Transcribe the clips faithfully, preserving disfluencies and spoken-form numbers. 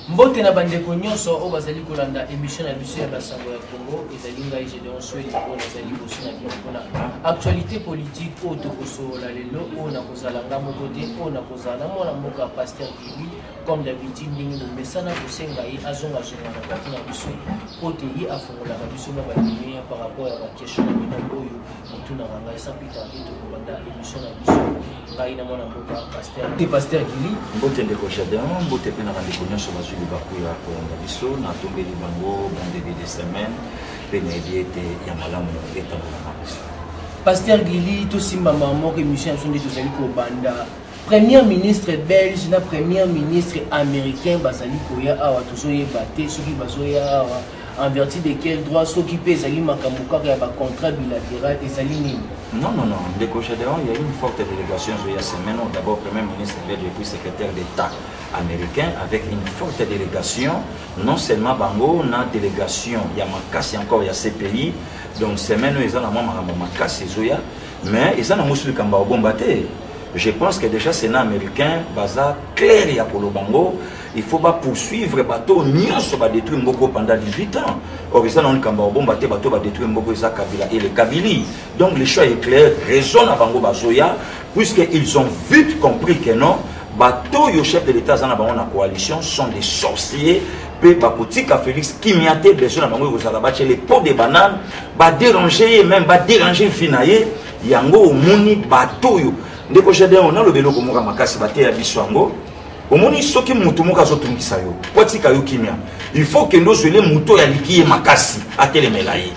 Mbote na bandeko nyonso o bazali kolanda émission na biso ya basango ya Congo ezali ngai Gédéon Sweli o nazali bosi na bino actualité politique o tokosola lelo o na kozala ngamo kote o na kozala mwana mboka Pasteur Gili comme d'habitude ndingi bomesana kosenga ye azonga zonga na bati na biso kote ye afongola na biso na bandimia par rapport à la question na bino oyo motuna ngai sapita ito kolanda émission na biso ngai na mwana mboka Pasteur te Pasteur Gili mbote ndeko Gédéon mbote pe na bandeko nyonso bazwi bakuya kolanda biso na tombeli bango bon début de semaine pe na ebiete ya malamu etambola na biso Pasteur Gili to simba mamo ke mission sonde tozali ko banda premier ministre belge na premier ministre américain bazali koya awa tozoye baté soki bazoya awa en vertu de quel droit soki pe ezali makambo kaka ya ba contrat bilatéral ezali nini? Non, non, non. Ndeko Gédéon, il y a eu une forte délégation il y a semaine. D'abord, Premier ministre belge et puis secrétaire d'État américain avec une forte délégation. Non seulement Bango, on a délégation, il y a Makassi encore, il y a C P I. Donc, semaine, ils ont un Makassi, mais ils ont un Moussou Kamba au Bombaté. Je pense que déjà, c'est un américain, Baza, clair, il y a Kolo Bango. Il faut pas poursuivre bateau, Nyonso va détruire Mboko pendant dix-huit ans. Or, ils ont un bateau va détruire Mboko Kabila et le Kabili. Donc, le choix est clair, raison à Bango Bazoya, puisqu'ils ont vite compris que non, bateau, le chef de l'État, dans la coalition, sont des sorciers. Peu Bakotika Félix, qui m'y a été besoin de Bango, les pots de bananes, va déranger, même va déranger le finaillé, Yango, Mouni, bateau. Ndeko Gédéon, on a le vélo comme Makassi, bateau à Biswango. Au moni soki mutu moka zo tungisa yo kwatika yo kimia il faut que ndo zele muto ya likiye makasi atelemela ye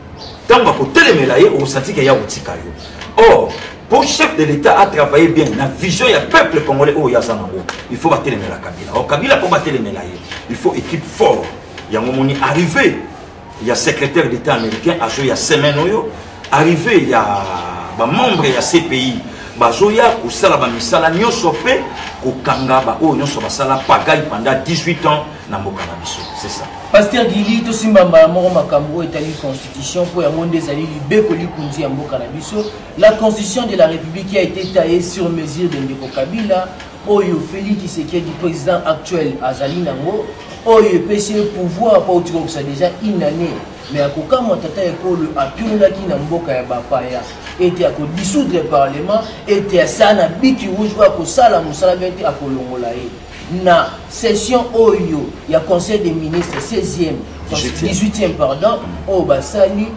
tanga ko telemela ye o satika ya utika yo. Or pour chef de l'État a travaillé bien la vision ya peuple congolais o ya zanango il faut ba telemela Kabila o Kabila pour ba telemela ye il faut équipe fort ya ngomoni arrivé il y a secrétaire d'État américain azo ya semaine oyo arrivé ya ba membre ya C P I bazoya kusala ba misala nyonso pe kokanga ba o nyonso basala pagaille pendant dix-huit ans na mboka na biso. C'est ça. Pasteur Gili to simbamba moko makambo etali constitution pour ya monde ezali libeko likundi ya mboka na biso. La constitution de la République qui a été taillée sur mesure de Ndeko Kabila oyo Félix Tshisekedi président actuel azali nango oyo pesi pouvoir pas utiko ça déjà une année mais à kokama tata ekolo apiola ki na mboka ya bapaya était à dissoudre le parlement était à ça na biki rouge ko sala musala beti a kolongola e na session oyo ya conseil des ministres seizième dix-huitième pardon o basali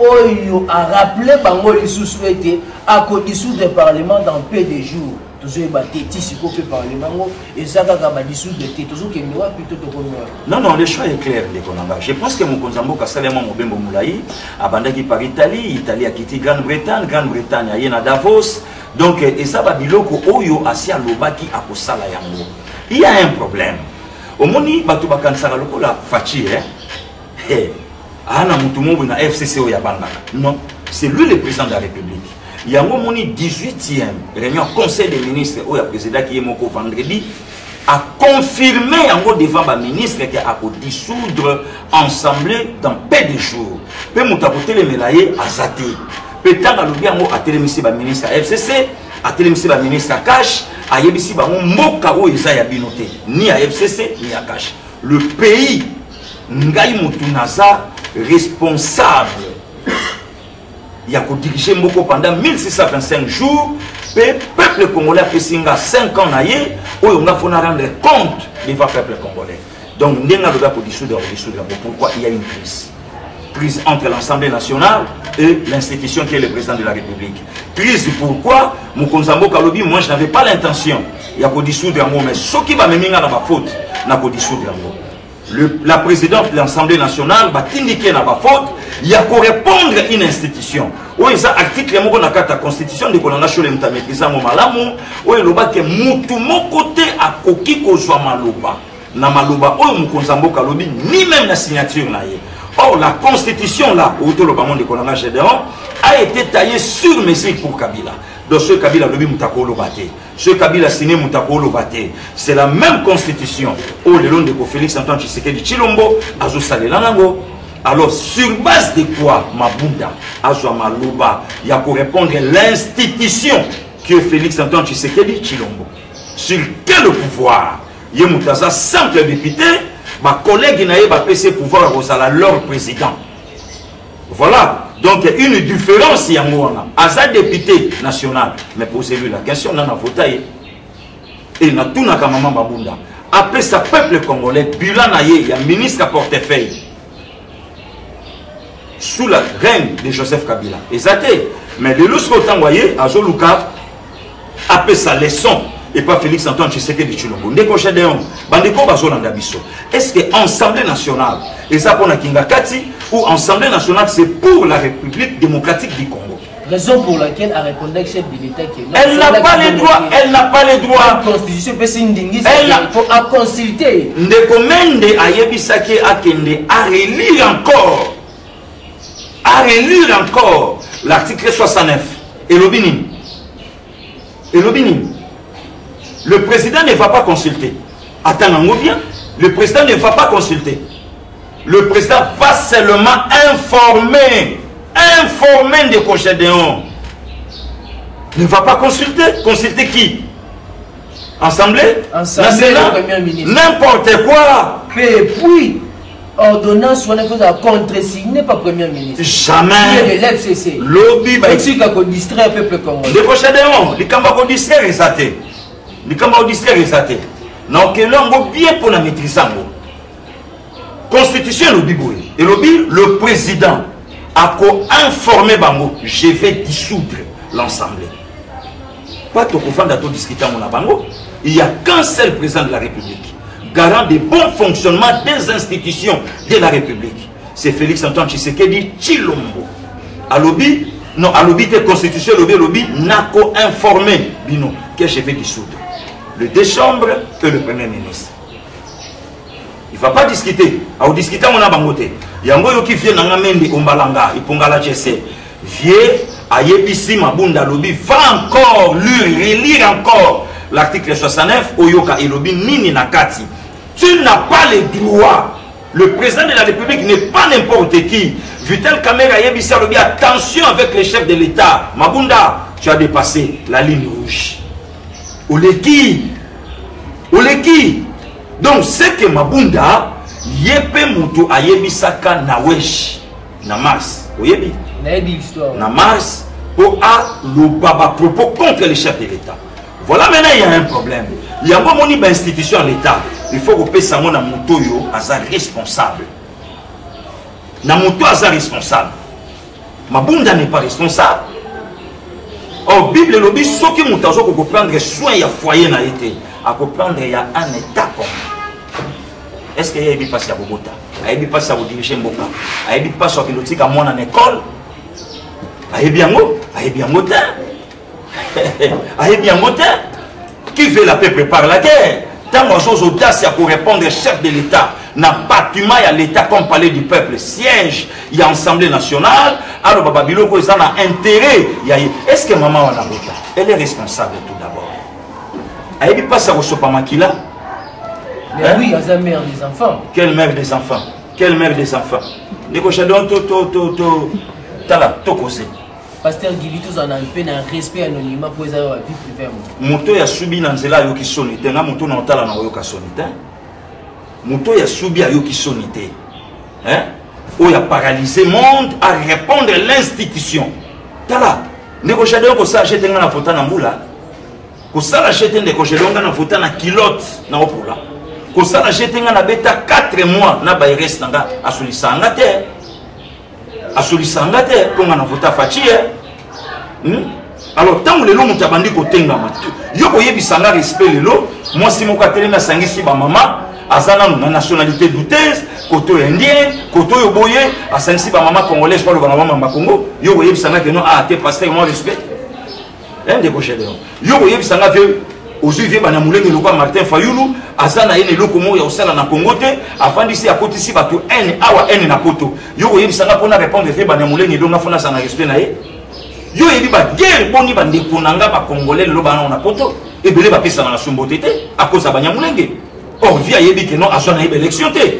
oyo a rappelé bango lisusu ete a ko dissoudre le parlement dans peu de jours. Non, non, le choix est clair. Je pense que mon Konzambo Kassalema Mobembo Moulaï a bandagi par Italie, Italie a quitté Grande-Bretagne, Grande-Bretagne a yéna Davos. Donc, et ça va biloko oyo asia lobaki a kosala yango. Il y a un problème. Au moni batuba kansara loko la fachi, hein? Eh, ana mutumo na F C C o ya banga. Non, c'est lui le président de la République. Il y a un dix-huitième réunion conseil des ministres où le président qui est moko vendredi a confirmé devant le ministre qu'il a dissoudre ensemble dans peu de jours. Peu mutakote le melaye a zate. Peu tant à l'oublier a télémisé le ministre F C C, a télémisé le ministre Cash, a yebisi ba moka o ezaya binoté ni à F C C ni à Cash. Le pays ngai mutunaza responsable. Il y a que diriger Mboko pendant mille six cent vingt-cinq jours. Le peuple congolais a fait cinq ans naïe où on a fait rendre compte devant le peuple congolais. Donc, nous avons dissoudre, dissoudre. Pourquoi il y a une crise? Crise entre l'Assemblée nationale et l'institution qui est le président de la République. Crise pourquoi Mokonzambo Kalobi, moi je n'avais pas l'intention. Il y a que dissoudre, mais ce qui va me mettre dans ma faute, il y a que dissoudre. Le, la présidente de l'Assemblée nationale va indiquer dans ma faute, il y a qu'à répondre à une institution. Où il y a un article de la Constitution de la Nation de Malamu, où il y a que moutou mon côté à koki kozwa maloba. Na maloba, où Mokonzambo Kalobi, ni même la signature na ye. Or, la Constitution là, où tout le monde de Konanga Gédéon, a été taillée sur mesure pour Kabila. Donc, ce Kabila lobi moutako lobate. Ce Kabila signé moutako lobate. C'est la même Constitution. Où le long de Félix Antoine Tshisekedi Chilombo, azo salelanango. Alors, sur base de quoi, Mabunda, azo maloba, il y a pour répondre l'institution que Félix Antoine Tshisekedi Chilombo. Sur quel pouvoir ye mutaza simple député ma collègue na ye ba P C pouvoir rosala leur président. Voilà. Donc une différence yango wana. Aza député national mais posez-lui la question na na voté et na tuna ka maman Mabunda. Après sa peuple congolais bilan na ye ya ministre à portefeuille sous la règne de Joseph Kabila. Exacté. Mais de l'autre côté, vous voyez, à Zoluka, après sa leçon, et pas Félix Antoine Tshisekedi Tshilombo. Est-ce que l'Assemblée nationale, et ça pour la Kinga Kati, ou l'Assemblée nationale, c'est pour la République démocratique du Congo? Raison pour laquelle elle répondait chef de l'État qui elle n'a pas les droits, elle n'a pas les droits. La constitution peut s'indigner, il faut à consulter. Ndekomende ayebisaki akende à relire encore. À relire encore l'article soixante-neuf. Et l'Obinim. Et l'Obinim. Le président ne va pas consulter. Attendons bien. Le président ne va pas consulter. Le président va seulement informer. Informer des Cochadéons. Ne va pas consulter. Consulter qui? Assemblée nationale. N'importe quoi. Et puis, ordonnance, on a fait à contre-signer par Premier ministre. Jamais. L'F C C. Lobby, bah, ici, qu'on distrait le peuple congolais. Les Cochadéons, les Kamba qu'on distrait, les athées. Les Kamba qu'on distrait, les athées. Donc, l'on bien pour la maîtriser. Constitution, lobby, et lobby, le président a informé Bango, je vais dissoudre l'Assemblée. Pas tout confondre à tout discuter mon Bango. Il n'y a qu'un seul président de la République, garant du bon fonctionnement des institutions de la République. C'est Félix Antoine Tshisekedi Tshilombo. À lobby, non, à lobby de constitution, lobby, lobby, n'a qu'à informé Bino que je vais dissoudre le deux chambres et le premier ministre. Il ne va pas discuter. À discuter, on a bangoté. Il y a un gars qui vient dans la main de Ombalanga, il peut la chasser. Vieux, Ayebisi Mabunda lobby, va encore lire, relire encore l'article soixante-neuf, Oyoka et lobby, Nini Nakati. Tu n'as pas les droits. Le président de la République n'est pas n'importe qui. Vital Kamera Ayebisi lobby, attention avec les chefs de l'État. Mabunda, tu as dépassé la ligne rouge. Oleki. Oleki. Donc, c'est que Mabunda, Yepe Moutou Ayebisaka Nawesh, na Mars. Oyebi? Na Mars, pour a le baba propos contre les chefs de l'État. Voilà maintenant, il y a un problème. Il y a un bon moni institution à l'État. Il faut que ça mon Moutou yo asa responsable. Na Moutou asa responsable. Mabunda n'est pas responsable. Or, Bible lobby, ce qui Moutou a prendre soin, il y a foyer na été. À comprendre, il y a un état comme. Est-ce qu'il y a un passé à Bogota? Il y a un passé à diriger Mboka? Il y a un passé à piloter à moi en école? Il y a bien mot? Il y a bien mot? Il y a bien mot? Qui veut la paix prépare la guerre? Tant que chose audace pour répondre chef de l'État, n'a pas bâtiment, il y a l'État comme palais du peuple, siège, il y a Assemblée nationale, alors Baba Biloko, ils en ont intérêt. Est-ce que maman Wanabota, elle est responsable tout d'abord? Elle n'est pas ça au Sopamakila? Mais hein? Oui, elle est mère des enfants. Quelle mère des enfants? Quelle mère des enfants? Négociadon, to, to, to, to, tala, to, kose. Pasteur Guivi, tous en ont fait un respect anonymat pour les avoir vie privée. Moto ya subi na nzela yo ki sonite, nga moto na otala na yo ka sonite. Moto ya subi ya yo ki sonite. Hein? O ya paralysé monde à répondre à l'institution. Tala, négociadon ko sa achete nga na fota na mbula. Ko sa achete négociadon nga na fota na kilote na opula. Ko sa achete nga na beta quatre mois na ba reste nga asolisa nga te. Asolisa nga te ko nga na fota fatie. Hmm? Alors, tant que les gens ont abandonné côté Ngamatu, yo koyebisa nga respect lelo, moi si mon katele na sangisi ba maman, azana na nationalité douteuse, koto indien, koto yo boye, asangisi ba maman congolaise pas le ba maman Congo, yo koyebisa nga que non ah te pasteur moi respect. Hein de cocher de. Yo koyebisa nga que ozu vie bana mulenge lokwa Martin Fayulu, azana ene loko mo ya osala na Congo te, avant d'ici à côté si bato N awa N na poto. Yo koyebisa nga pona répondre vie bana mulenge donc na fona sa na respect na ye. Yo yebi ba guerre boni ba ndeko nanga ba congolais lo ba na poto e belé ba pesa na sombote te à cause ba nyamulenge. Or via yebi que non aso na élection te.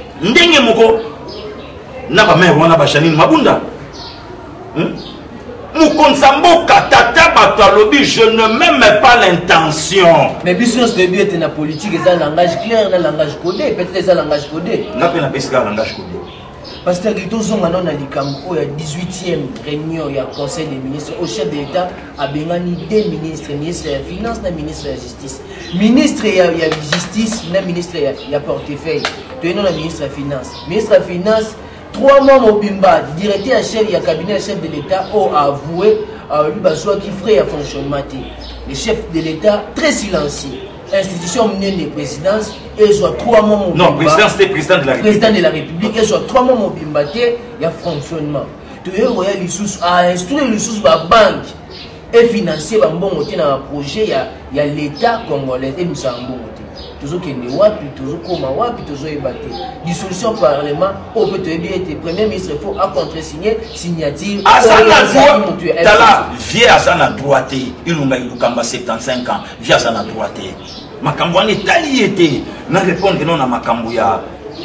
Ndenge moko na ba mère wana ba Janine Mabunda. Hmm? Mukonzamboka tata batalobi, je ne m'aime pas l'intention. Mais bien sûr, début était la politique, c'est un langage clair, un langage codé, peut-être c'est un langage codé. N'a pas un langage codé. Parce que tous on a il y a dix-huitième réunion, il y a le conseil des ministres, au chef de l'État a besoin deux ministres, ministre de la finance, et ministre de la justice. Ministre il y a justice, ministre il y a portefeuille. Tu es non le ministre de la finance. Ministre de la finance, trois mois au Bimba, directeur chef, il y a cabinet chef de l'État, a avoué lui qui ferait un fonctionnement. Le chef de l'État très silencieux. Institution menée de présidence et soit trois mois au non, président c'était président de la République. Président de la République et soit trois mois au Bimba, il y a fonctionnement. Tu es royal Lissous à instruire Lissous la banque et financer un bon côté dans un projet, il y a l'État congolais et nous sommes un bon côté. Toujours qu'il y a wapi, toujours comme wapi, toujours ébatté. Dissolution parlement, au peut être premier ministre, il faut à contre-signer, signature. Asana droit, Tala, vieux Asana droité, il nous a eu soixante-quinze ans, vieux Asana droité. Makambo en Italie était, n'a répondu non à Makambo ya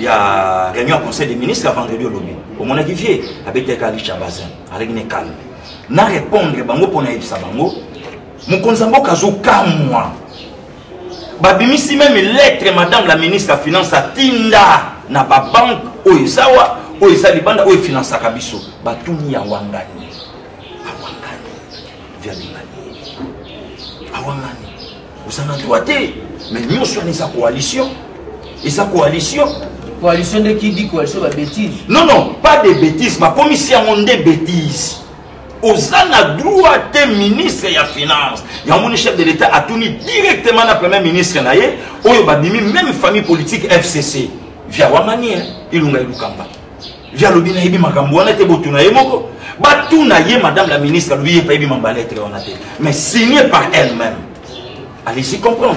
ya réunion conseil des ministres à vendredi au lobby. Au moment qui vient, avec des Kali Chabazin, avec une calme. N'a répondu bango pour naïf sabango, mon konzambo kazo kamwa. Babimisi même lettre madame la ministre de la finance à Tinda na ba banque oizawa oiza libanda oy finance kabiso batuni ya wangani awangani via bingani awangani vous en droité mais nous sommes sa coalition et sa coalition coalition de qui dit coalition de bêtises non non pas de bêtises ma commission on des bêtises Osana droit des ministres et la finance. Il y a mon chef de l'État a tourné directement le premier ministre naïe. Oyo babimi même famille politique F C C. Via Wamani, il nous a eu Kamba. Via Lobina Ibi Makambo, on était botuna Yemoko. Batuna Ye, madame la ministre, lui est pas Ibi Mambalette, on a été. Mais signé par elle-même. Allez-y comprendre.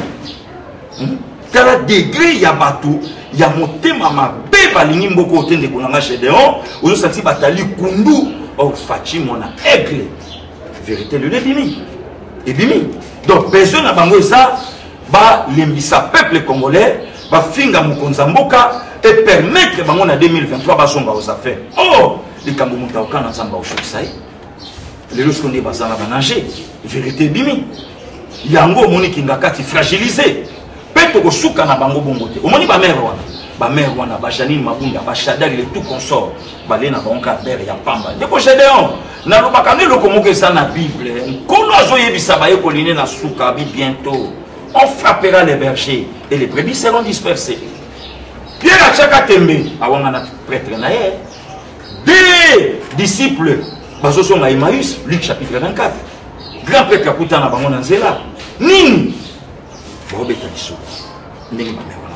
Car à degré, il y a Batou, il y a monté Mama Beba Lingimbo côté de Koulanga Chédéon, où nous sommes Batali Kundu. Oh, Fatim, on a aigle. Vérité, le bimi. Et bimi. Donc, besoin de bango ça, bah, l'imbissa peuple congolais, bah, finga mukonzamboka, et permettre, bango en deux mille vingt-trois, bah, son aux affaires. Oh, les Kamboumouta au Kanan Samba au Chouksaï. Les loups qu'on est basana bananger. Vérité, bimi. Yango, moni kingakati fragilisé. Peto ko souka na bango bongote. Au moni ba mère wana. Ba mère wana ba Janine Mabunda ba Chadal le tout consort ba lena banka ber ya pamba ndeko Gédéon na lo bakane lo komoke ça na Bible kono azo yebisa ba yekoline na souka bi bientôt on frappera les bergers et les brebis seront dispersées. Pierre Achaka Tembe awanga na prêtre na ye des disciples bazo so na Emmaüs Luc chapitre vingt-quatre grand prêtre akuta na bango na nzela nini bo beta biso ndenge ba mère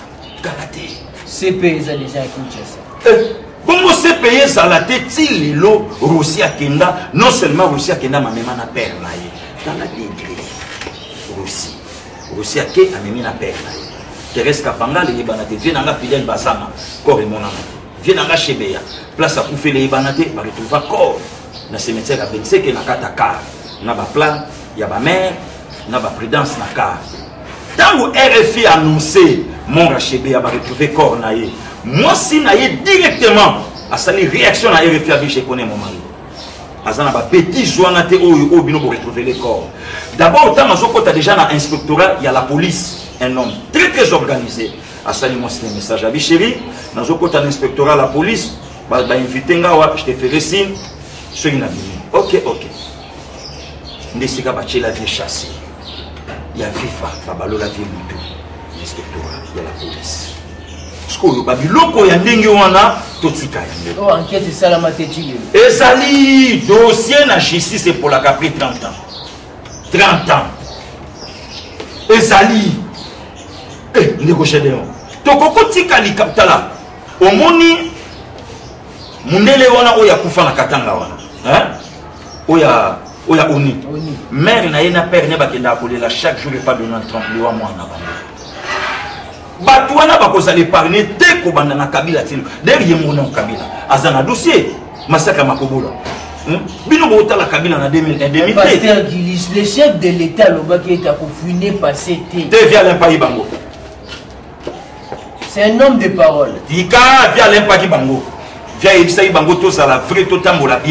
C P I a déjà Kinshasa. Comment C P I à la tête, il est l'eau, Russie à Kenda, non seulement Russie à Kenda, mais même à père. Dans la degré. Russie. Russie à Kenda, mais même à père. Thérèse Kapanga, les Libanate, viennent à la fidèle Basama, corps et mon amant. Viennent à la Chébéa, place à Koufé les Libanate, va retrouver corps. Dans ces métiers à Bensé, qui n'a qu'à Takar. N'a pas plan, il y a ma mère, n'a pas prudence, n'a qu'à. Tant où R F I a annoncé mon Rachébé a retrouvé corps naïe, moi si naïe directement à sa réaction à R F I a vu je connais mon mari. Azana ba petit joanate au bino pour retrouver les corps. D'abord autant mazoko tu as déjà dans inspectorat, il y a la police, un homme très très organisé. À ça moi c'est un message à Bichéri, dans côté l'inspectorat la police, ba ba invité ngawa, je te ferai signe, ce qui n'a pas. OK, OK. Ndesika ba la vie chassée. Il y a FIFA, Babalo la vie Moutou, l'inspectorat de la police. Ce que le loko ya ndenge wana totika yango. Oh enquête ça la matétique. Ezali dossier na justice pour la capri trente ans. trente ans. Ezali eh ndeko Gédéon. Tokoko tika li kaptala. Omoni munele wana oya kufa na Katanga wana. Hein? Oya Oya Oni. Mère na yena père ne bakenda kolela chaque jour et pas de trente liwa moi na bana. Batwana bakoza les parler te ko banda na Kabila tino. Derrière mon nom Kabila. Azana dossier massacre Makobola. Bino bota la Kabila en deux mille un deux mille deux. Pasteur Gilis, le chef de l'État loba qui est à confiné passé té. Te via l'impact bango. C'est un homme de parole. Dika via l'impact bango. Via Ibsa bango to ça la vrai to tambola bien.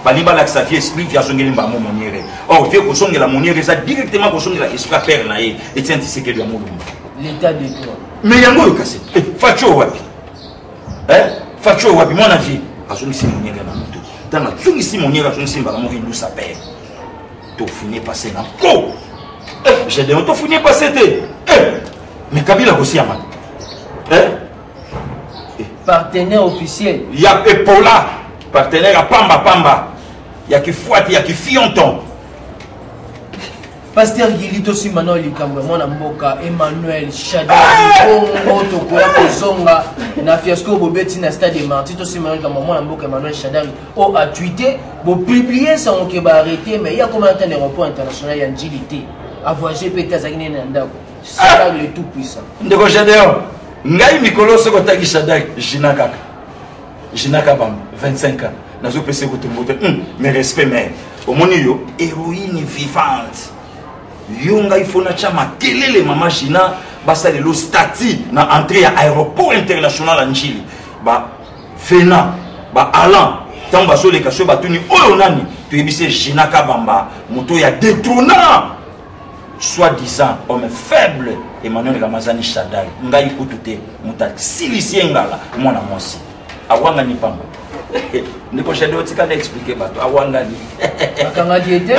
balimba la xavier esprit via songeli mbamo moniere or vie ko songela moniere ça directement ko songela esprit père na ye et tiens c'est que de mulumba l'état de toi mais yango yo kasi facho wapi hein facho wapi mon avis azongisi moniere na moto tanga zongisi moniere azongisi mbala mo hindu sa père to fini passer na ko eh j'ai dit on to fini passer te eh mais Kabila aussi ama hein partenaire officiel. Il y a Epola, partenaire à Pamba Pamba. Il y a qui fouette, il y a qui fionton. Pasteur Gilito Simano Likambo, mon amboka, Emmanuel Chada, Kongo, Tokoya, Kozonga, na fiasco, Bobeti, na stade de Martito Simano Likambo, mon amboka, Emmanuel Chada, oh, a tweeté, bon, publié ça, on va arrêter, mais il y a combien de temps d'aéroport international, il y a une agilité. À voyager, peut-être, ça gagne un dako. C'est le tout puissant. Ndeko Chadéon. Ngai mikolo soko taki Shadak Jinaka Jinaka bam vingt-cinq ans nazo pese ko tumbote mais respect mais au moni yo héroïne vivante yo ngai fona chama kelele mama Jina basa le stati na entrée à aéroport international en Chili ba Fena ba Alan tamba so le kaso batuni oyo nani to yebise Jinaka bamba moto ya détrônant soi-disant homme faible Emmanuel Ramazani Shaddai ngai kutute muta silicien ngala mwana mwasi awanga ni pamba ndiko Shaddai otika na expliquer bato awanga ni akanga diete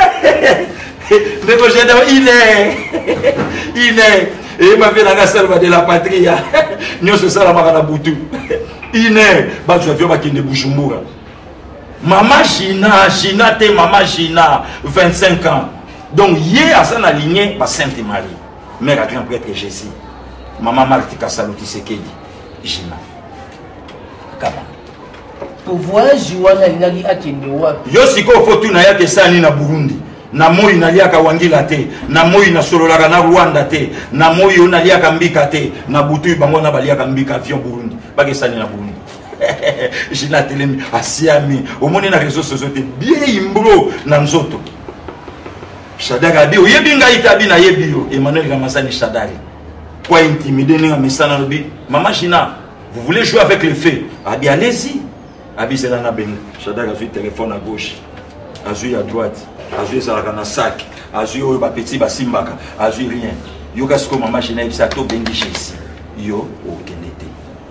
ndiko Shaddai il est il est et ma vie la salva de la patrie nyoso sala makana butu il est bato avio bakinde Bujumbura mama Jina Jina te mama Jina vingt-cinq ans. Donc, hier, à ça, aligné, par Sainte Marie, mère à grand prêtre Jésus, maman Marthe Kassalouti Sekedi, Jina. Pour voyage, Joana, il a dit à Kendewa. Yosiko, faut tout n'aya que ça, ni na Burundi. Na moi, na liaka wangila te, na moi, na sololaka na Rwanda te, na moi, na liaka mbika te, na butu, bango na baliaka mbika avion Burundi. Pas que ça, ni na Burundi. Jina telemi, asiami, au moins, na réseaux sociaux, bien imbro, na nzoto. Shaddai a dit, oui, bien itabi na yebio, Emmanuel Ramazani Shaddai. Quoi intimider n'a messana lobi. Maman Jina, vous voulez jouer avec le feu? A dit, allez-y. A dit, c'est là na ben. Shaddai a vu le téléphone à gauche, a vu à droite, a vu ça dans sac, a vu au petit basimbaka, a vu rien. Yo kasko maman Jina il s'ato bengi chez ici. Yo au kenete.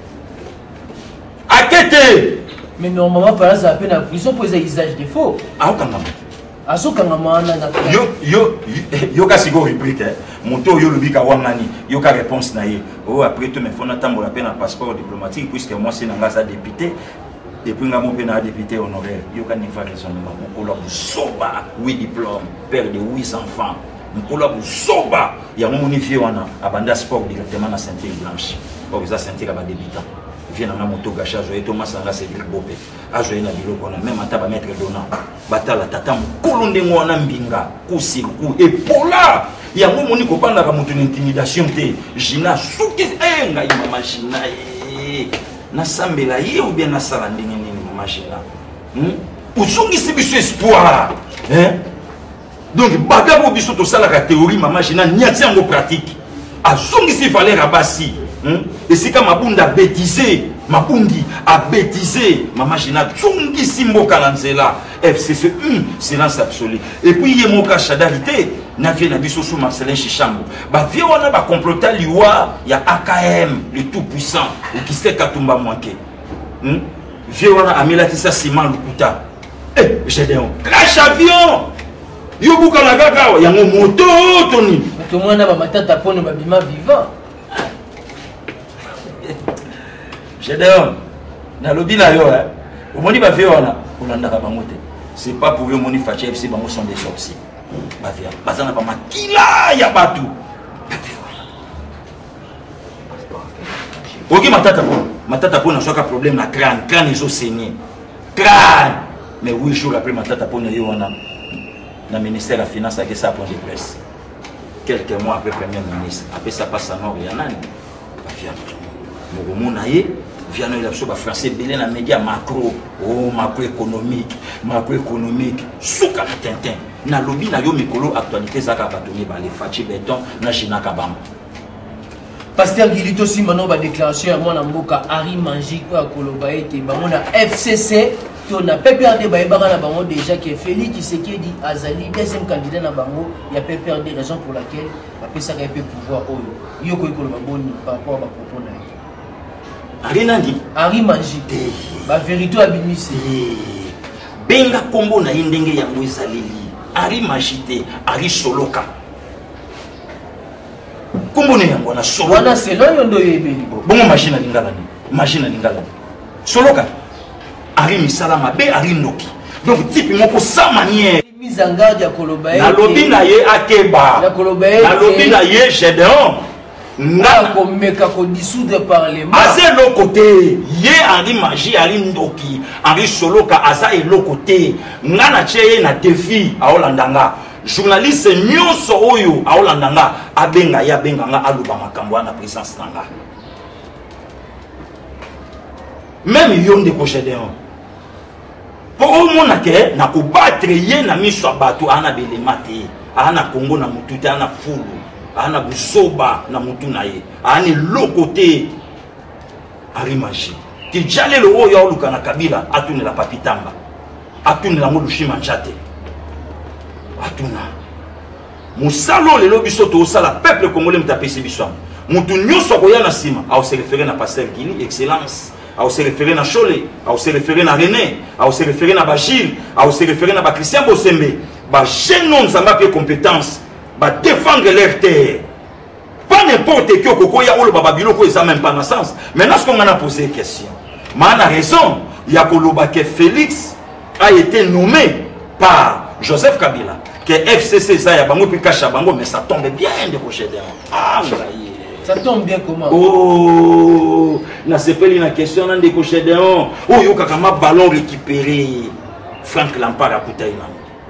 Akete. Mais normalement, par ça, à peine en prison pour les usages de faux. Ah, quand même. Yo yo yo kasigo réplique moto yo lobika wangani yo ka réponse na ye oh après tout mais faut attendre la peine un passeport diplomatique puisque moi c'est nanga député et puis ngamo pe na député honoraire yo ka ni fa raisonnement mokolo soba oui diplôme père de huit enfants mokolo soba ya mo monifié wana abanda sport directement na ceinture blanche oh ça ceinture ba débutant vient na moto gacha zo et Thomas Sanga c'est Bill Bopé a joué na biloko na même ata ba maître donnant batala tata mkolonde ngwana mbinga kusi ku epola ya moni ko banda ka moto intimidation te Jina suki enga ima machina e na sambela ye ou bien na sala ndenge nini machina hmm uzungisi biso espoir hein donc bagabo biso to sala ka théorie mama Jina nyati yango pratique azungisi valeur abasi. Hmm? Et si comme Mabunda a bêtisé, Mabundi a bêtisé, Maman Jina, Tsungi Simbo Kalanzela, F C C, hum, silence absolu. Et puis il y a mon cas chadalité, n'a vu Nabiso sous Marcelin Chichambo. Bah, viens, on a comploté l'Iwa, il y a A K M, le tout puissant, ou qui sait Katumba manqué. Viens, on a Amilatissa Simon Lukuta. Eh, j'ai dit, crash avion! Yobuka la gaga, il y a mon moto, Tony. Tout le monde a ma tête à pone babima vivant. Gédéon, dans le bilan, au moni ba viona, on a pas monté. C'est pas pour le moni Faché F C, bango sont des sorciers. Ba via, bazana pas makila ya batu. Ok matata po, matata po na soka problème na crâne, crâne ils ont saigné. Crâne. Mais huit jours après matata po na yo na na ministère de la finance avec ça point de presse. Quelques mois après premier ministre, après ça passe à nord il y en a. Ba via. Mon naïe vient de la français belé dans les médias macro, oh macroéconomique, macroéconomique, souka na tintin. Na lobby na yo mikolo actualité zaka batoni ba les fachi béton na Jina Kabamba. Pasteur Gilito Simano ba déclaration à mon amboka Harry Mangique à Koloba été ba mona F C C to na P P R D bayebaka na bango déjà que Félix Tshisekedi azali deuxième candidat na bango ya P P R D, raison pour laquelle apesaka pe pouvoir oyo yo ko ikolo baboni par rapport à propos na Ari nandi Ari Manji ba vérité abimise benga kombo na indenge ya ezaleli Ari Manji Ari Soloka kombo ne yango na Soloka wana selon yo ndo yebeli bongo machine lingala ni machine lingala Soloka Ari misala mabe Ari noki donc type moko sa manière mise en garde ya koloba na lobi na ye akeba na koloba na lobi na ye Gédéon na ko meka ko dissoudre parlement aze lo côté ye Ari Manji Ari ndoki Ari Soloka aza e lo côté ngana cheye na défi aolandanga journaliste nyonso oyo aolandanga abenga ya benga nga aluba makambo na présence nanga même yo ndeko Gédéon pour au monde que na ko battre ye na miso bato ana belema te ana Congo na mutu te ana fulu ana busoba na mutu na ye ana lo côté Ari Manji ki jale lo oyo oluka na Kabila atune la papitamba atune la molushima njate atuna musalo le lobi soto sala peuple congolais mtapesi biswa mutu nyoso ko yana sima au se référer na pasteur Gili excellence au se référer na Cholé au se référer na René au se référer na Bachil au se référer na ba Christian Bosembe ba jeune homme ça m'a fait compétence ba défendre leur terre pas n'importe qui okoko ya olo baba biloko ça même pas dans sens maintenant ce qu'on a posé question mana raison ya koloba que Félix a été nommé par Joseph Kabila que F C C ça ya bango puis cacha bango mais ça tombe bien de prochain ah ça tombe bien comment oh na sepeli na question na ndeko Gédéon oh yo kakama ballon récupéré Frank Lampard à Koutaïna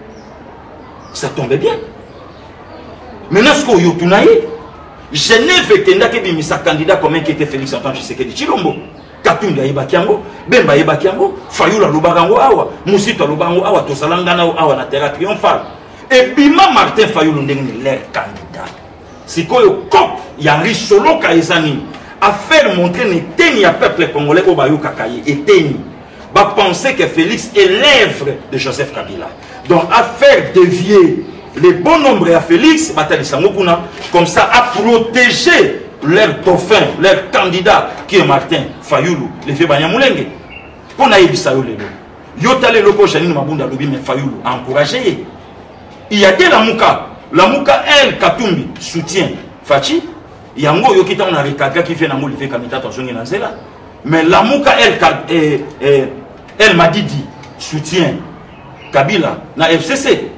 ça tombe bien maintenant ce que yo tunaye Genève etenda ke bimisa candidat commun qui était Félix Antoine Tshisekedi Chilombo Katumbi ayebakiango Bemba ayebakiango Fayulu alobango awa Musito alobango awa tosalangana awa na terrain triomphal et bima Martin Fayulu ndenge l'air candidat sikoyo cop ya Ari Soloka ezani a faire montrer ne teni ya peuple congolais au bayo kakaye et teni ba penser que Félix est l'œuvre de Joseph Kabila donc à faire dévier les bons nombres à Félix batali sangokuna comme ça à protéger leur dauphin leur candidat qui est Martin Fayulu le fait banyamulenge pona yebisa yo lelo yo tale loko Janine Mabunda lobi mais Fayulu a encouragé il y a des la muka la muka elle Katumbi soutient Fachi yango yo kita on a recadré qui fait nango le fait kamita tozongi na nzela mais la muka elle eh, eh, elle m'a dit dit soutient Kabila na F C C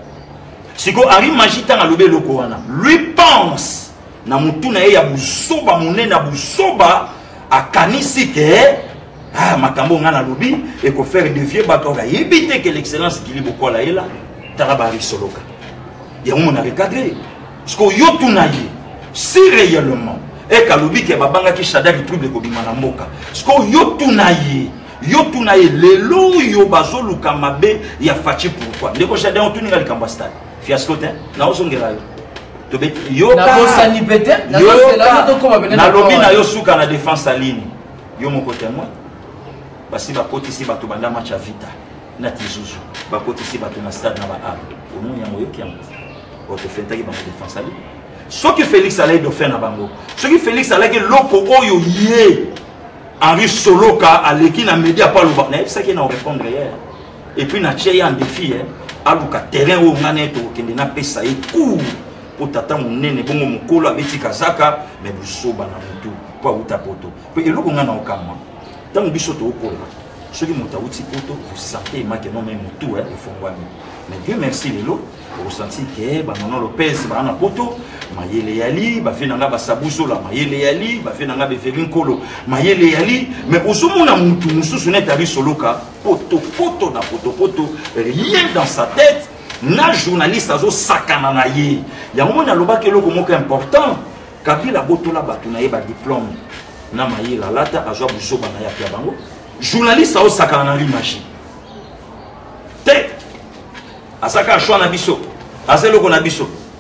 siko Ari Manji tanga lobe loko wana lui pense na mutu na ye ya busoba munene busoba akanisi ke ah makambo ngana lobi et ko faire dévier bato ga yebite que l'excellence Gili Bokola ela taraba Ari Soloka ya on a recadré siko yo tunaye si réellement et kalobi ke babanga ki shada ki trouble ko bimana mboka siko yo tunaye yo tunaye lelo yo bazoluka mabe ya Fachi pourquoi ndeko shada on tuninga likambo stade fiasco te na osongela yo to bet yo na bosani bete na sela to ko babena na lobi na yo suka na défense à ligne yo moko témoin basi ba koti si bato banda match à vita na tizuzu ba koti si bato na stade na ba a ono yango yo kiango o to fenta ki ba défense à ligne ce que Félix allait de faire na bango ce que Félix allait que loko oyo yé Ari Soloka aleki na média pas le ba ça qui na répondre hier et puis na tcheye en défi hein aluka terrain où ngane to kende na pesa e court pour tata munene bongo mukolo abeti kazaka mais busoba na mutu kwa uta poto pe eloko ngana okama tangu biso to okola soki muta uti poto vous sentez ma que non même mutu hein efongwami mais Dieu merci lelo au senti que ba nono Lopez ba na poto mayele yali ba fena nga ba sabuso la mayele yali ba fena nga be ferinkolo mayele yali mais osomona mutu mususu net Ari Soloka poto poto na poto poto rien dans sa tête na journaliste azo sakana na ye ya mona lobaki eloko moko important Kabila botola batu na ye ba diplôme na mayele lata azwa busoba na ya pya bango journaliste azo sakana na Ari Manji te asaka choix na biso azeloko na biso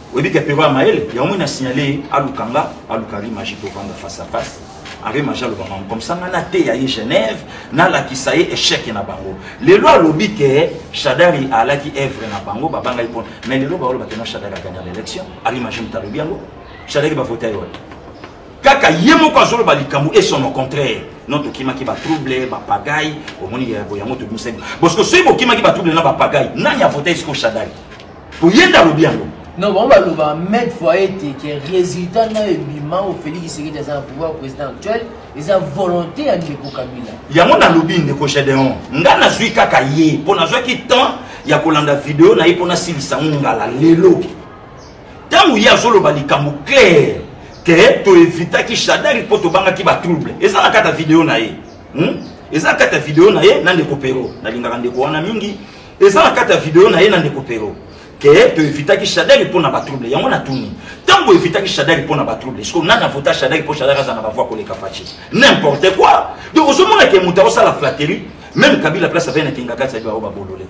Oui, que Péro Maël, il y a au moins signalé à Lukanga, à Lukari Magie pour vendre face à face. Avec Magie comme ça, on a été à Genève, na la qui ça y est échec na bango. Les lois lobby que Chadari a la qui œuvre na bango, babanga ipon. Mais les lois ba ba tena Chadari a gagné l'élection. Ali Magie mta lobby yango. Chadari va voter yo. Kaka yemo kwa zolo ba likambu et son au contraire. Notre kima qui va troubler, ba pagaille, au moni ya boyango to musem. Parce que ce kima qui va troubler na ba pagaille, nani a voté ce Chadari. Pour yenda lobby yango. Non, on va le mettre foyer qui est résultat dans le bilan au Félix Tshisekedi dans un pouvoir président actuel et sa volonté à Ndeko Kabila. Il y a mon lobby Ndeko Gédéon. Ngana zui kaka ye pour na zui qui temps il y a kolanda vidéo na ipona silisa ngala lelo. Tant où il y a zolo bali kamu clair que to éviter ki Chadari pour to banga ki ba trouble. Et ça la kata vidéo na ye. Hm? Et ça kata vidéo na ye na Ndeko Pero. Na linga Ndeko wana mingi. Et ça la kata vidéo na ye na Ndeko Pero. Que tu évites que Chadari pour n'a pas trouble. Il y a un tourné. Tant que tu évites que Chadari pour n'a pas trouble. Est-ce qu'on a voté Chadari pour Chadari ça n'a pas voir pour les capachi. N'importe quoi. Donc au moment où il y a la flatterie, même Kabila place avait un tingaka ça doit avoir bololé.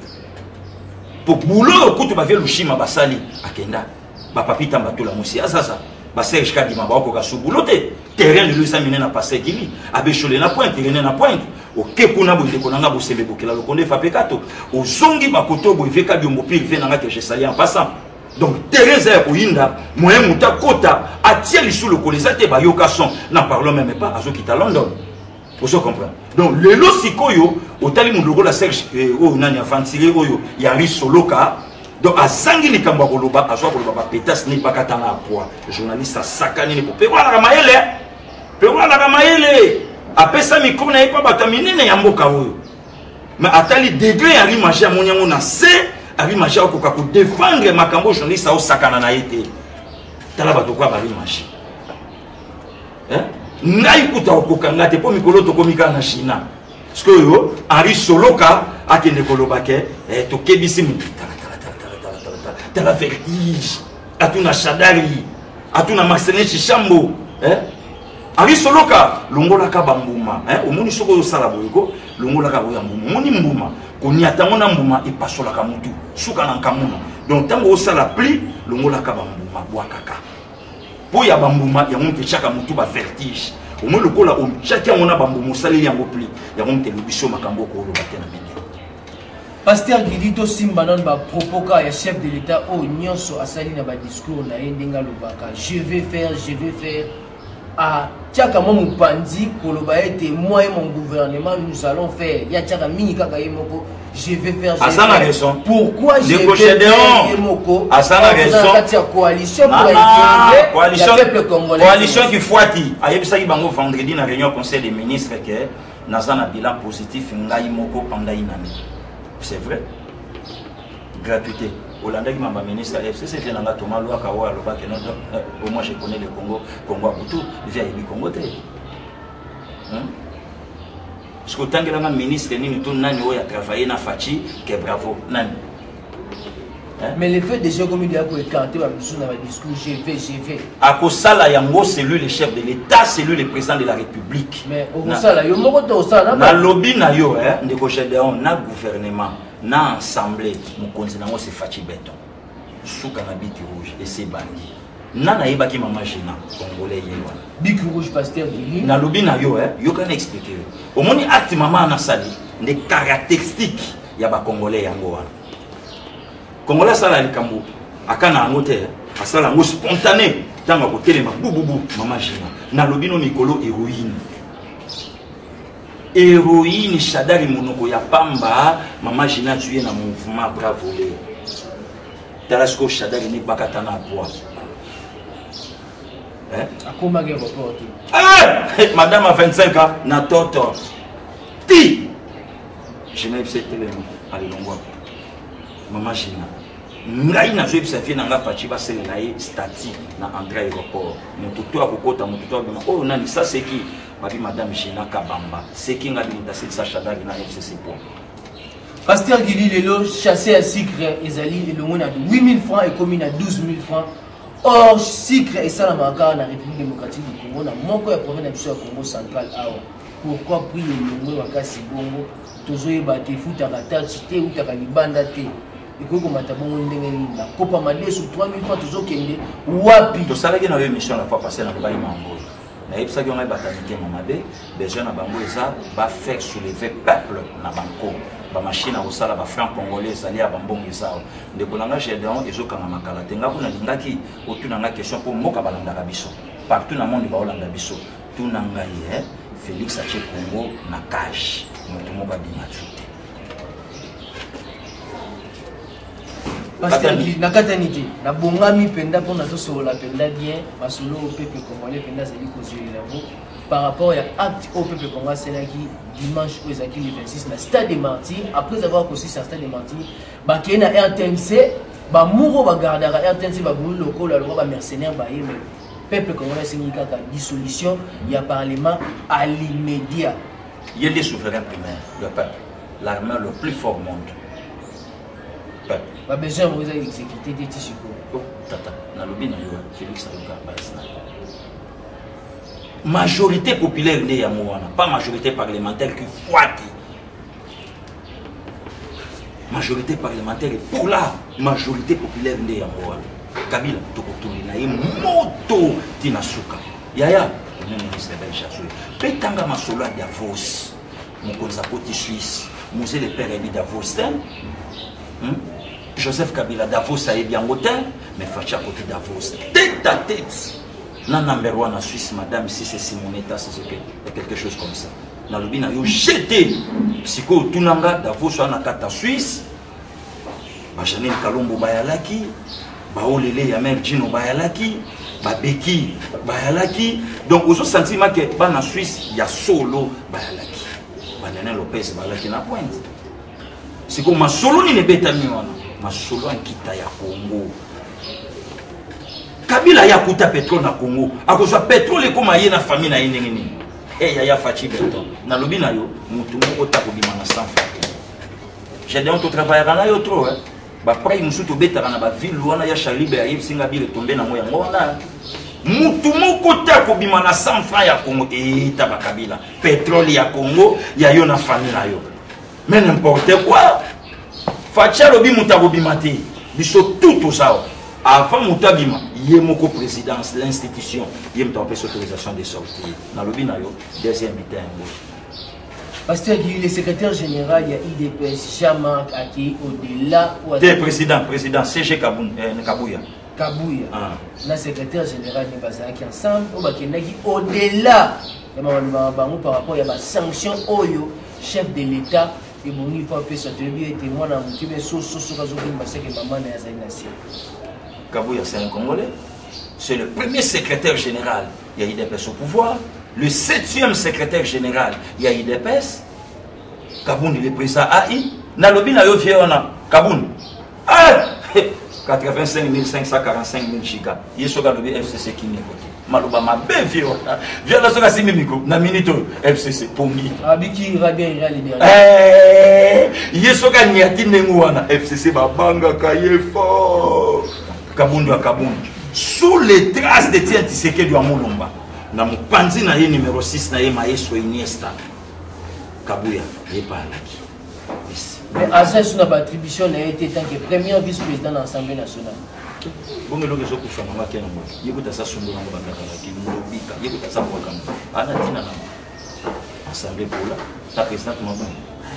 Pour boulot quand tu vas voir le chima basali akenda. Ba papi tamba to la musi azaza. Ba Serge Kadima ba ko ka subouloté. Terrain de lui ça mine na passer kili. Abecholé na pointe, terrain na pointe. O kekuna bo ndeko nanga bo sebe bokela lo konde fa pekato o zongi bakoto bo veka biombo pile ve nanga que je sali en passant donc Teresa ya koyinda moyen muta kota atia li sous le colisate ba yoka son n'en parlons même pas azo kita London vous comprenez donc le lo sikoyo o tali mundoko la Serge o nani avantire oyo ya ri soloka donc azangi likambo koloba azo koloba ba petas ni pakatana a poids journaliste a sakani ni ko pe wala kamaele pe wala kamaele après ça micro na pas batamine na yamboka oyo mais atali degré ya rimache ya monyango na c a rimache ko ka ko défendre makambo journaliste au sakana na été tala bato kwa ba rimache hein ngai kuta ko kanga te po mikolo to komika na China parce que yo Henri Soloka akende koloba ke eh to kebisi mu tala tala tala tala tala tala vertige atuna Chadari atuna Marcelin Chichambo hein Henri Soloka longola ka bambuma hein omoni soko sala boyiko longola ka boya mbuma moni mbuma koni atamona mbuma ipasola ka mutu suka na kamuna donc tango sala pli longola ka bambuma bwa kaka boya bambuma ya monte chaka mutu ba vertige omoni lokola o chaka mona bambuma sali yango pli ya monte lobiso makambo ko lo batena menge Pasteur Gidito Simba non ba propoka ya chef de l'état o nyonso asali na ba discours na yendenga lobaka je vais faire je vais faire à Tchaka mon pandi koloba ete moi et mon gouvernement nous allons faire ya Tchaka mini kaka yemoko je vais faire je Asana raison pourquoi je vais faire yemoko Asana raison la coalition pour la coalition peuple congolais coalition qui foiti ayebisa ki bango vendredi na réunion conseil des ministres que nazana bilan positif ngai moko pendant une année c'est vrai gratuité Hollande qui m'a ministre F C C vient dans la Thomas Loa Kawa Loba que non au moins je connais le Congo Congo à Boutou il vient du Congo té hein parce que tant que la ministre ni tout nani o ya travailler na Fachi que bravo nani mais le fait déjà comme il y a pour écarter la mission dans le discours j'ai fait j'ai fait à Kosala Yango c'est lui le chef de l'État c'est lui le président de la République mais au Kosala yo moko to Kosala na lobby na yo hein ndeko Gédéon na gouvernement na assemblée mon continent c'est Fachi Beton souka na biki rouge et c'est bangi na na yeba ki mama Gina congolais yelwa biki rouge pasteur Gili na lobby na yo hein yo kana expliquer au moni acte mama na sali des caractéristiques ya ba congolais yango wana congolais sala likambo akana ngote asala ngo spontané tanga ko telema bububu mama Gina na lobby no mikolo héroïne héroïne Chadari monoko ya pamba mama Gina tué na mouvement bravo le Talasco Chadari ni bakatana poids hein akoma ke reporter eh madame a vingt-cinq ans na toto ti je n'ai pas été là allez longwa mama Gina ngai na zwe bisa fina nga Fachi ba sele na ye stati na entrée aéroport mututo akokota mututo abima oh nani ça c'est qui Babi madame Gina Kabamba, c'est qui a dit que ça Chadari na F C C point. Pasteur Gili Lelo chassé à sucre Ezali et le monde a huit mille francs et commune à douze mille francs. Or sucre et ça la manque la République démocratique du Congo na moko ya province du Congo central awa. Pourquoi prier le monde wakasi bongo tozoye ba te futa ka taxi te ou ta ka libanda te. ekoki komata bongo ndenge nini na kopa madesu trois mille francs tozokende wapi tosalaki na yo émission la fois passée na lobali mamboyi nayebisaki yango batanike mamabe besoin na bango eza bafaire soulever peuple na banko bamachine akosala bafranc congolais ezali ya bambongo ezao ndeko na nga Gédéon ezokanga makala te nga kuna nalingaki otuna nga question mpo mboka balandaka biso partout na monde baolanda biso tuna ngai Félix atie Congo na cage moto moko abima te parce que na katanité na bongami penda pour nazo solola penda bien masolo au peuple congolais penda zali kozuela ngo par rapport à acte au peuple congolais selaki dimanche au ezaki le vingt-six na stade des Martyrs après avoir conçu ce stade des Martyrs ba kena R T N C ba muro ba gardera R T N C ba bulu lokola lo ba mercenaire ba yeme peuple congolais significa la dissolution il y a parlement à l'immédiat il y a des souverains primaires le peuple l'armée le plus fort au monde pas besoin de vous exécuter des tissus. Oh, tata, na lobi na yo, Félix Aluka Basna. Majorité populaire n'est à moi, pas majorité parlementaire qui fouette. Majorité parlementaire pour la majorité populaire n'est à moi. Kabila, Tokotuli na moto tinasuka. Yaya, le ministre de l'Échassé. Petanga masolo à Davos, mon konzapoti Suisse, musée le père Ebi Davos. Joseph Kabila Davos a bien hôtel, mais Facha côté Davos. Tête à tête. Non, number one en Suisse, madame, si c'est Simonetta, c'est quelque chose comme ça. Dans le bin, il a jeté. Si quoi, tout nanga, Davos, on a quatre Suisse. Bajanine Kalombo Bayalaki. Baolele Yamer Gino Bayalaki. Babeki Bayalaki. Donc, aux autres sentiments que en Suisse, il y a solo Bayalaki. Banane Lopez Bayalaki na pointe. C'est comme ma solo ni ne beta miwana. Ma solo en kita ya Congo. Kabila ya kuta pétrole na Congo. Akozwa pétrole comme aye na famille na yene ngini. Eh ya ya Fachi Beton. Na lobi na yo, mutu moko ta ko bima na cent francs. J'ai dit on travailler na yo trop hein. Ba pray musu to beta na ba ville wana ya Chalibe ya Yves Singa bile tomber na moya ngona. Mutu moko ta ko bima na cent francs ya Congo eh ta ba Kabila. Pétrole ya Congo ya yo na famille na yo. Mais n'importe quoi. Facha lobi mutabobima te. Biso tout tout ça. Avant mutabima, yemoko présidence l'institution, yem ta autorisation de sortir. Na lobi na yo deuxième bitin. Parce que le secrétaire général il y a I D P S Jean-Marc Aki au-delà ou le président président C G Kaboun euh, Kabouya. Kabouya. Ah. La secrétaire général ni bazaki ensemble au bakendaki au-delà de ma bango par rapport à la sanction oyo chef de l'État. Et bon, il faut appeler ça, tu es témoin dans mon petit so so so so parce que maman est à nation. Kabouya, c'est un Congolais. C'est le premier secrétaire général. Il y a I D P S au pouvoir. Le septième secrétaire général. Il y a I D P S. Kaboun, il est président A I. Nalobi na yo fiona. Kaboun. Ah! quatre-vingt-cinq mille cinq cent quarante-cinq mille chika. Il y a ce gars de F C C qui n'est pas. Maloba ma belle fiona. Viens là, ce gars c'est mimiko. Na minute F C C. Pongi. Abiki va bien il a libéré. Eh! Il y a ce gars niati nenguana. F C C babanga kaye fort. Kabundu à Kabundu. Sous les traces de Tien Tshisekedi de Amolomba. Dans mon panzi na numéro six na ye Maestro Iniesta. Kabouya, il pas là. Mais à ça, son attribution a été tant que premier vice-président de l'Assemblée nationale. Bon, mais l'autre jour, il faut que je il faut ça sur le monde qui nous pique, il faut ça pour comme Anna Tina Assemblée pour là, ta présidente m'a dit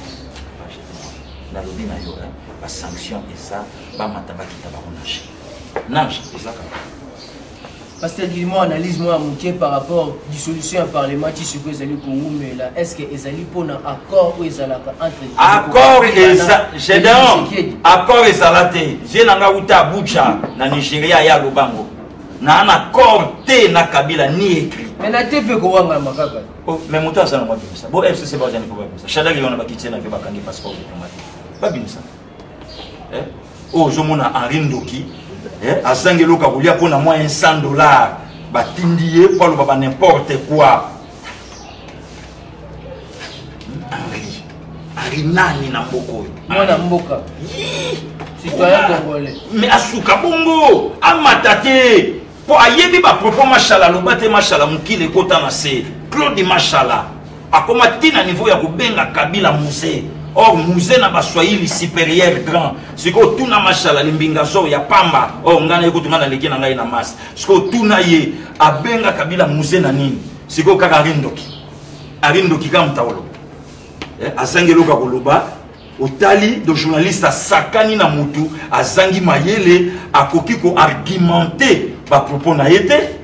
la lobby na yo la sanction et ça ba mataba qui taba onage. Nage, c'est ça. Parce que dis-moi, analyse moi mon par rapport à la dissolution du Parlement qui se pose au Congo, mais là, est-ce que les alliés pour un accord ou les alliés entre accord et ça, j'ai dit accord et salaté. J'ai n'anga outa Abuja, na Nigeria ya Lubango. Na un accord té na Kabila ni écrit. Mais na té peut quoi nga makaka. Oh, mais monta ça na moi ça. Bon F C C pas jamais pour ça. Chadaki on a ba kitché na fait ba kangi passeport diplomatique. Pas bien ça. Eh? Oh, je mona Henri Ndoki. A Zangelo Kabulia pour moins cent dollars. Batindie pour le baba n'importe quoi. Henri. Henri nani na mboko. Moi na mboka. Citoyen congolais. Mais asuka bongo. Amatate. Pour ayebi ba propos machala lobate machala mukile kota na se. Claude Machala. Akoma tina niveau ya kubenga Kabila Muse. Or, musée na baswahili supérieur grand. C'est que tout na machala limbingazo ya pamba. Oh, ngana yeko tungana leki na ngai na mas. C'est que tout na ye abenga kabila musée na nini. C'est que kaka rindoki. Arindoki kam taolo. Eh, azangelo ka koloba. Otali de journaliste sakani na mutu azangi mayele akoki ko argumenter ba propos na yete.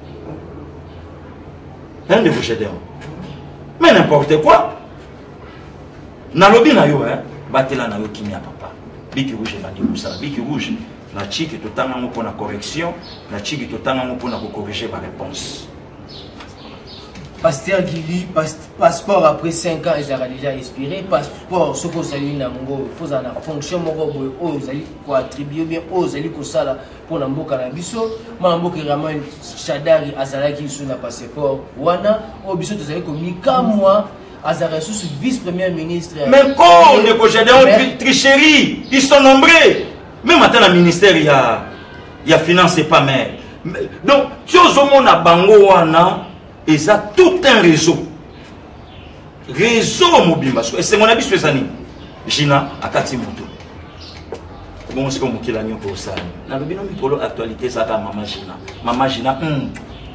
Un de vos chefs-d'œuvre. Mais n'importe quoi. Nalobi na yo, hein, batela na yo kimia papa. Biki rouge bandi musala, biki rouge. Na chiki totanga mo pour la correction, na chiki totanga mo pour na corriger ma réponse. Pasteur Guili, passeport après cinq ans, ils ont déjà expiré. Passeport, ce que vous avez dit, il faut en fonction, vous allez attribuer bien aux allez pour ça pour l'amboka na biso. Mamboka Raman Chadari Azalaki sur le passeport. Wana, au biso, vous avez commis comme moi. Azara sous vice-premier ministre. Mais quand on est projeté en tricherie, ils sont nombreux. Même maintenant, le ministère, il y a, il y a finance et pas maire. Donc, si on a bango wana, et ça tout un réseau. Réseau mobile. Et c'est mon avis sur les années. Gina, à Katimoto. Bon, c'est comme qu'il a mis pour ça. Dans le bilan de l'actualité, ça va maman Gina. Maman Gina, hum.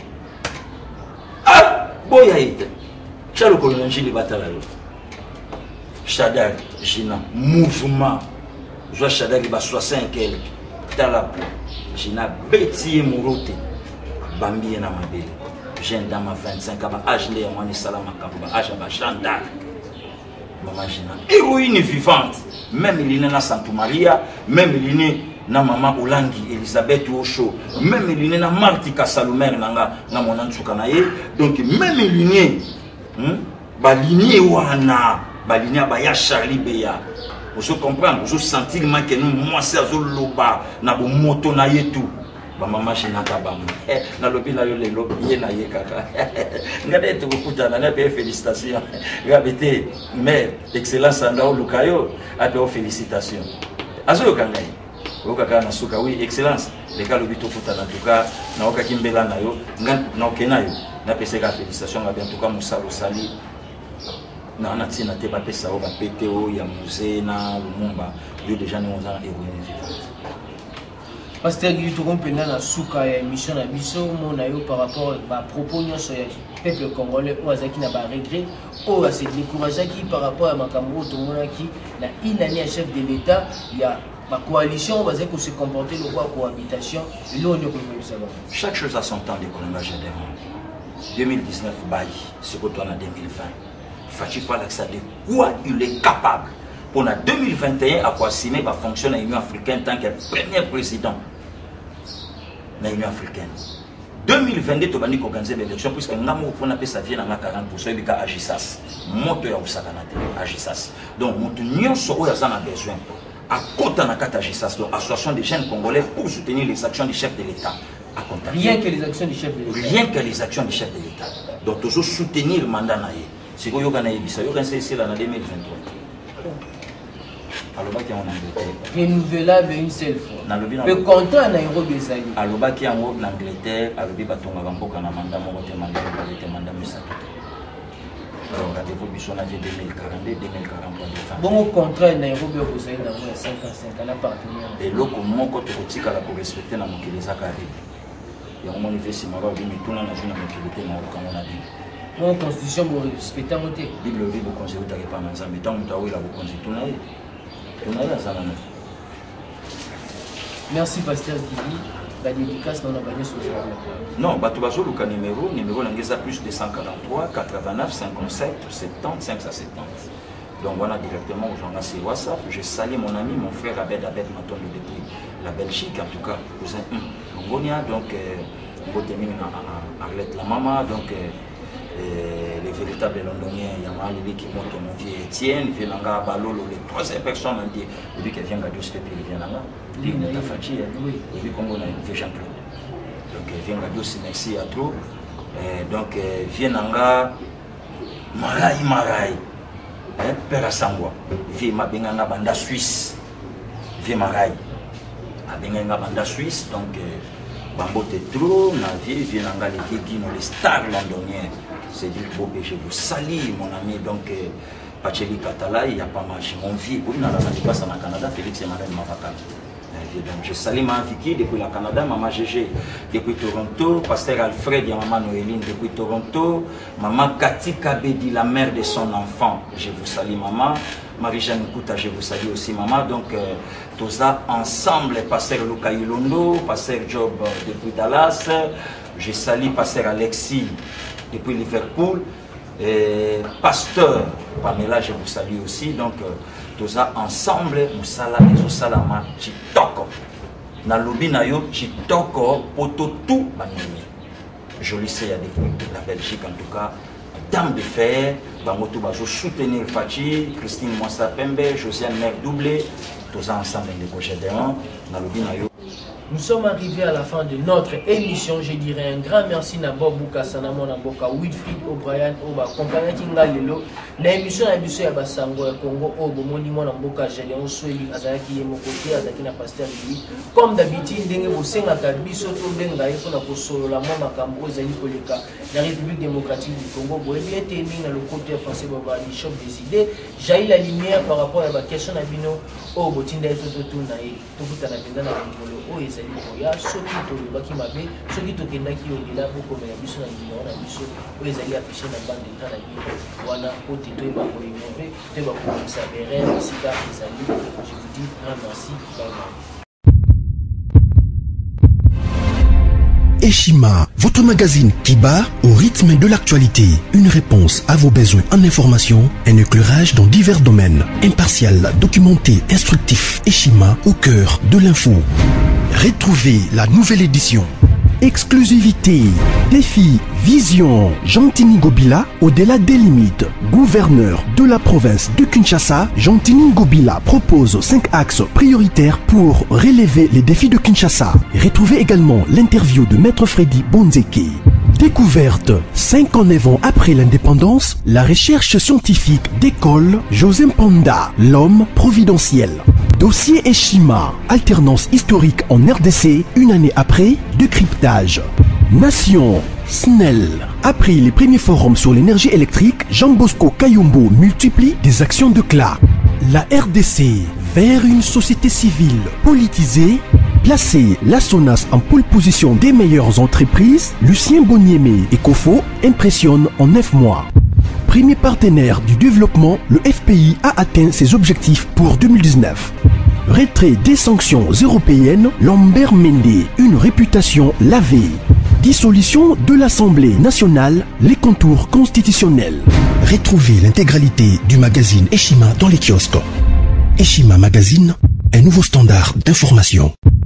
Ah, boya été. Chalo kolonji le batalayo. Chadar, Gina, mouvement. Je vois Chadar qui va soixante quelques. Talapo. Gina, bêtier mourote. Bambi et Namabé. Jeune dame à vingt-cinq ans, âge de Yamani Salama Kamba, âge de Chandar. Maman Gina, héroïne vivante. Même il est na Santa Maria, même il est na maman Olangi, Elisabeth Osho, même il est na Martika Salumer, nanga na mon Antsukanaye. Donc même il est baligné wana, baligné baya Charlie Beya. Vous comprenez, vous sentez que nous, moi, c'est Zoloba, na bo moto na yetu. Maman Gina Kabam. Na lobi la yo le lobi na ye kaka. Ngade to kuta na na pe félicitations. Ngabete mais excellence anda lukayo ape félicitations. Azo kangai. Okaka na suka oui excellence. Le ka lobi to kuta na tuka na okaki mbela na yo ngan na okena yo. Na pese ka félicitations ngabe en tout cas musalo sali. Na na tina te ba pesa o ba P T O ya musée na Lumumba. Yo déjà nous on a héroïne vivante. Pasteur Guili, tu comprends na souka ya mission na biso mon ayo par rapport à propos nyonso ya peuple congolais ou azaki na ba regret ou à se décourager qui par rapport à makambo to mona ki na une année chef de l'état il y a ma coalition va dire que se comporter le quoi cohabitation et là on est comme ça. Chaque chose a son temps de colonage de deux mille dix-neuf bail ce que toi en deux mille vingt. Fachi Fall ça de quoi il est capable. Pour la deux mille vingt et un, à quoi signer va fonctionner à l'Union africaine tant que premier président de l'Union africaine. deux mille vingt-deux, tu vas dire qu'organiser l'élection, puisque nous avons fait ça vient à quarante pour cent, il y a Agissas. Moto ya Osakanate, Agissas. Donc, nous avons besoin. À côté de la Agissas, donc, association des jeunes congolais pour soutenir les actions du chef de l'État. Rien que les actions du chef de l'État. Rien que les actions du chef de l'État. Donc, toujours soutenir le mandat. C'est ce que nous avons fait. Nous avons fait en deux mille vingt-trois. Alobaki en Angleterre. Renouvelable une seule fois. Le contrat en Nairobi ezali. Alobaki en Angleterre, alobi batonga mboka na mandat moko te mandat te mandat misato. Donc rendez-vous biso na deux mille quarante-deux deux mille quarante-trois. Bon contrat en Nairobi ezali na cinq ans cinq ans la partenaire. Et loko moko to kotika la ko respecter na mokili zakari. Ya mo manifeste maro bi mituna na juna mokili te na ko na bi. Mon constitution mo respecter moté. Bible bi bo conseiller ta pas na nzambe tant mutawe la bo conseiller. Merci Pasteur Guili. La dédicace dans la bannière sur le non, Batubazo, le numéro, numéro l'anglais plus deux cent quarante-trois, quatre-vingt-neuf, cinquante-sept, soixante-dix, cinq cent soixante-dix. Donc voilà directement aux gens sur WhatsApp. Je salue mon ami, mon frère Abed Abed Maton depuis la Belgique, en tout cas, cousin Mongolia, donc on termine à Arlette la maman, donc euh, les véritables londoniens, Yamal, qui monte mon vieux Étienne, Vienanga, Balolo, les troisième personnes ont dit, il dit qu'il vient à Dieu, c'est qu'il vient là. Il dit il dit qu'on a un Jean-Claude. Donc il vient à Dieu, merci à tout. Donc Vienanga, Marai, Marai, Père Sangwa, Vie Mabenganga Banda Suisse, Vie Marai, Mabenganga Banda Suisse, donc Bambo Tetro, Navi, Vienanga, les Guino, les stars londoniens. C'est du beau que je vous salue, mon ami. Donc, Pacheli Katala, il y a pas mal. Mon vie, pour une année, je passe en Canada, Félix et Madame Mavakal. Donc, je salue ma Vicky depuis le Canada, Maman Gégé depuis Toronto, Pasteur Alfred et Maman Noéline depuis Toronto, Maman Cathy Kabedi, la mère de son enfant, je vous salue Maman, Marie-Jeanne Kouta, je vous salue aussi Maman. Donc, euh, tout ça ensemble, Pasteur Luca Ilondo, Pasteur Job euh, depuis Dallas, je salue Pasteur Alexis depuis Liverpool, et Pasteur Pamela, je vous salue aussi. Donc, euh, tout ça ensemble, nous salamons, nous salamons, chitoko. Na lobi na yo, chitoko, poto tout, banini. Je le sais, il y a des la Belgique en tout cas, dame de fer, bangoto bajo soutenir Fachi, Christine Moussa Pembe, Josiane Mère Doublé, tout ça ensemble, les projets d'Ain, na lobi na yo. Nous sommes arrivés à la fin de notre émission. Je dirais un grand merci à Bob Bukasana, mon amboka, Wilfried O'Brien, Oba, compagnie Kinga Lelo. L'émission à Bissou et Bassango et Congo, Obo, Monimo, Namboka, Gélion, Soueli, Azaki, Mokoté, Azakina Pasteur Lili. Comme d'habitude, Dengue Bosenga, Bisso, Tobenga, Yfona Kosolo, la Mama Kambo, Zali Koleka, la République démocratique du Congo, Boébi, Téming, le côté français, Bobali, Choc des idées. Jaillit la lumière par rapport à la question à Bino, Obo, Tinda, Tototunaï, Tokuta, Napenda, Napolo, Oez. Oya soki tolobaki mabe soki tokendaki olela bokomela biso na numéro na biso oyo ezali affiché na bande d'écran na bino wana po te toyeba koinnove toyeba kokomisa berere esika ezali. Je vous dis grand merci, bye bye. Eshima, votre magazine qui bat au rythme de l'actualité. Une réponse à vos besoins en information, un éclairage dans divers domaines. Impartial, documenté, instructif. Eshima au cœur de l'info. Retrouvez la nouvelle édition. Exclusivité, défi, vision. Jean-Tini Ngobila, au-delà des limites. Gouverneur de la province de Kinshasa, Jean-Tini Ngobila propose cinq axes prioritaires pour relever les défis de Kinshasa. Retrouvez également l'interview de Maître Freddy Bonzeke. Découverte, cinquante-neuf ans après l'indépendance, la recherche scientifique d'école José Mpanda, l'homme providentiel. Dossier Eshima, alternance historique en R D C, une année après, décryptage. Nation, S N E L. Après les premiers forums sur l'énergie électrique, Jean Bosco Kayombo multiplie des actions de cla. La R D C, vers une société civile politisée. Placer la SONAS en pole position des meilleures entreprises, Lucien Boniemé et Kofo impressionnent en neuf mois. Premier partenaire du développement, le F P I a atteint ses objectifs pour deux mille dix-neuf. Retrait des sanctions européennes, Lambert Mende, une réputation lavée. Dissolution de l'Assemblée nationale, les contours constitutionnels. Retrouvez l'intégralité du magazine Eshima dans les kiosques. Eshima Magazine, un nouveau standard d'information.